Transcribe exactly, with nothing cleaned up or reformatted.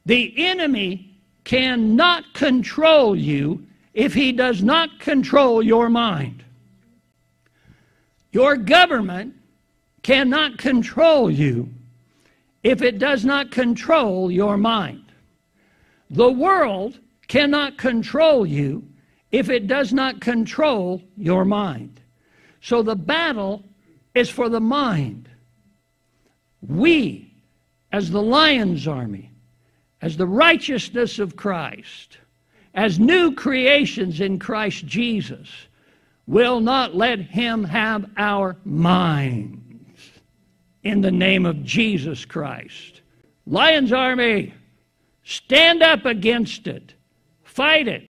The enemy cannot control you if he does not control your mind. Your government cannot control you if it does not control your mind. The world cannot control you if it does not control your mind. So the battle is for the mind. We, as the Lion's Army, as the righteousness of Christ, as new creations in Christ Jesus, will not let him have our minds. In the name of Jesus Christ. Lion's Army, stand up against it. Fight it.